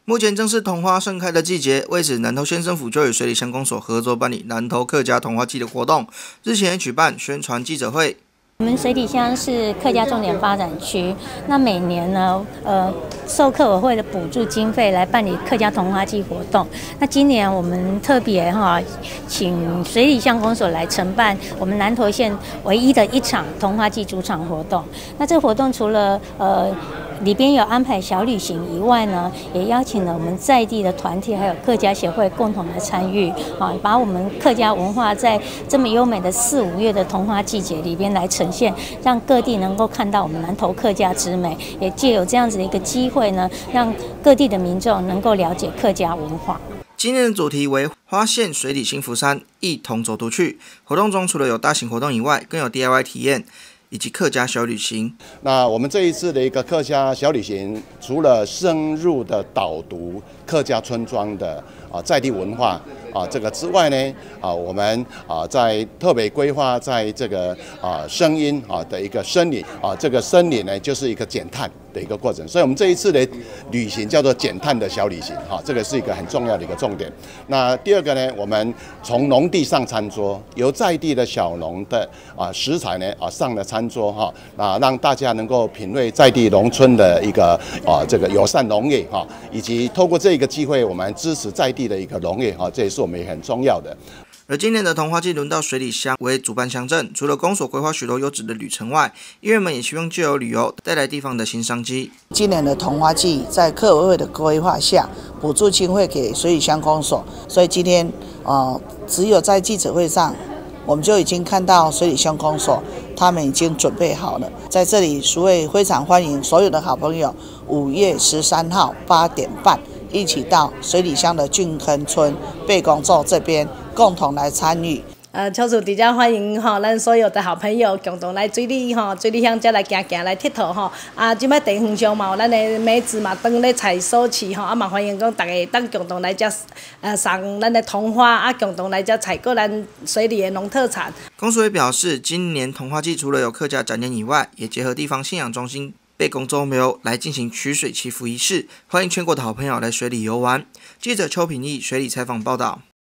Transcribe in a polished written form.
目前正是桐花盛开的季节，为此南投县政府就与水里乡公所合作办理南投客家桐花季的活动，日前举办宣传记者会。 我们水里乡是客家重点发展区，那每年呢，受客委会的补助经费来办理客家桐花季活动。那今年我们特别请水里乡公所来承办我们南投县唯一的一场桐花季主场活动。那这个活动除了里边有安排小旅行以外呢，也邀请了我们在地的团体还有客家协会共同来参与把我们客家文化在这么优美的4、5月的桐花季节里边来呈现，让各地能够看到我们南投客家之美，也借有这样子的一个机会呢，让各地的民众能够了解客家文化。 今年的主题为花县水里幸福山，一同走读去。活动中除了有大型活动以外，更有 DIY 体验以及客家小旅行。 那我们这一次的一个客家小旅行，除了深入的导读客家村庄的在地文化这个之外呢，我们在特别规划在这个声音的一个森林这个森林呢就是一个减碳的一个过程，所以我们这一次的旅行叫做减碳的小旅行这个是一个很重要的一个重点。那第二个呢，我们从农地上餐桌，由在地的小农的食材呢上了餐桌让大家能够品味在地农村的一个这个友善农业以及透过这个机会，我们支持在地的一个农业这也是我们也很重要的。 而今年的桐花季轮到水里乡为主办乡镇，除了公所规划许多优质的旅程外，艺人们也希望藉由旅游带来地方的新商机。 今年的桐花季在客委会的规划下，补助经费给水里乡公所，所以今天只有在记者会上，我们就已经看到水里乡公所他们已经准备好了，在这里所以非常欢迎所有的好朋友，5月13号8点半。一起到水里乡的俊亨村贝公座这边共同来参与。 超主直接欢迎咱所有的好朋友共同来水里水里乡才来行行来佚佗即摆地方上嘛有咱的梅子嘛当咧采收期嘛欢迎讲大家当共同来遮赏咱的桐花共同来遮采购咱水里的农特产。 公所也表示，今年桐花季除了有客家展演以外，也结合地方信仰中心贝公周庙来进行取水祈福仪式，欢迎全国的好朋友来水里游玩。记者邱品义水里采访报道。